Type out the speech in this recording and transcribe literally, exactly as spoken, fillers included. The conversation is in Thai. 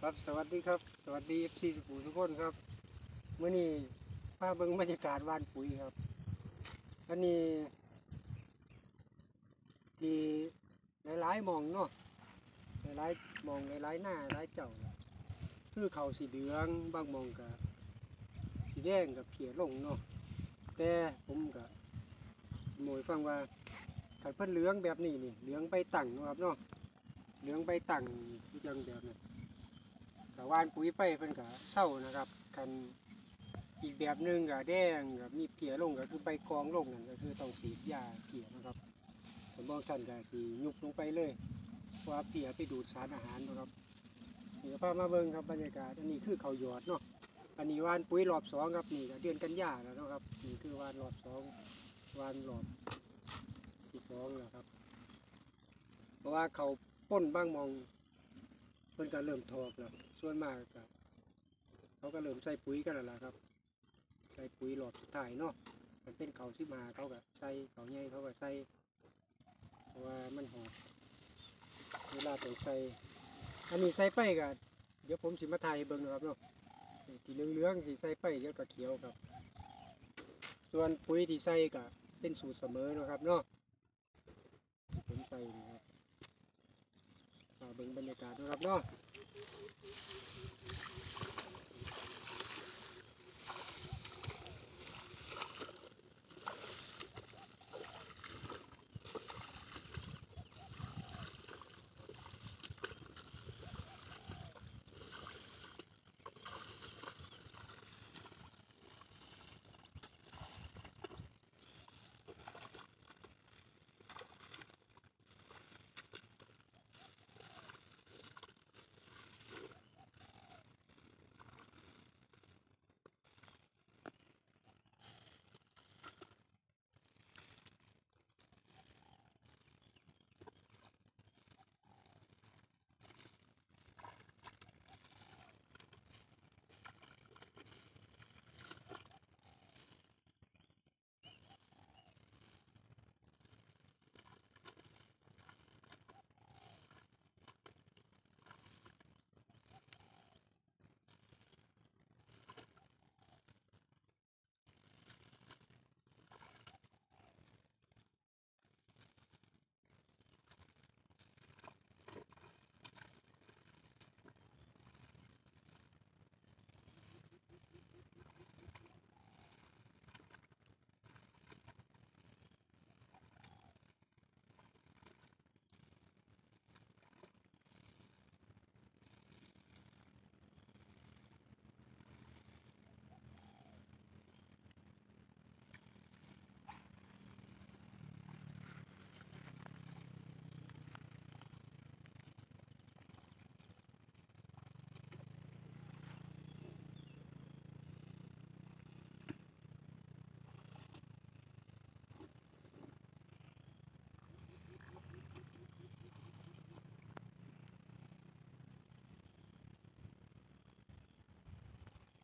ครับสวัสดีครับสวัสดีเอฟซีสุขุมทุกคนครับเมื่อนี้พาเบิ่งบรรยากาศวานปุ๋ยครับอันนี้ที่หลายๆหมองเนาะหลายๆหมองหลายๆหน้าหลายเจ้าคือเขาสีเหลืองบางหมองกับสีแดงกับเขียวลงเนาะแต่ผมกับหมวยฟังว่าถ้าเพิ่นเหลืองแบบนี้นี่เหลืองใบตั้งเนาะครับเนาะเหลืองใบตั้งอย่างแบบนี้กับวานปุ๋ยไปเพิ่นกับเศร้านะครับกันอีกแบบหนึ่งกับแดงกับมีเกลี่ยลงก็คือใบกองลงนั่นก็คือต้องสีดยาเกลี่ยนะครับผมบอกท่านก็สียุบลงไปเลยเพราะว่าเกลี่ยไปดูดสารอาหารนะครับเดี๋ยวพามาเบิ่งครับบรรยากาศอันนี้คือเขาหยอดเนาะอันนี้วานปุ๋ยรอบสองครับนี่ก็เดือนกันยาแล้วนะครับนี่คือวานรอบสองวานรอบที่สองแล้วครับเพราะว่าเขาป้นบ้างมองเพิ่นก็เริ่มทอกแล้วส่วนมากก็เขาก็เริ่มใส่ปุ๋ยกันแล้วล่ะครับใส่ปุ๋ยหลอดสุดท้ายเนาะมันเป็นเขาสิมาเขาก็ใส่เขาใหญ่เขาก็ใส่เพราะว่ามันหอมเวลาต้องใส่อันนี้ใส่ไปก็เดี๋ยวผมสิมาถ่ายให้เบิ่งนะครับเนาะที่เหลืองๆสิใส่ไปเดี๋ยวก็เขียวครับส่วนปุ๋ยที่ใส่ก็เป็นสูตรเสมอนะครับเนาะที่ผมใส่นะครับมาเบิ่งบรรยากาศนะครับเนาะ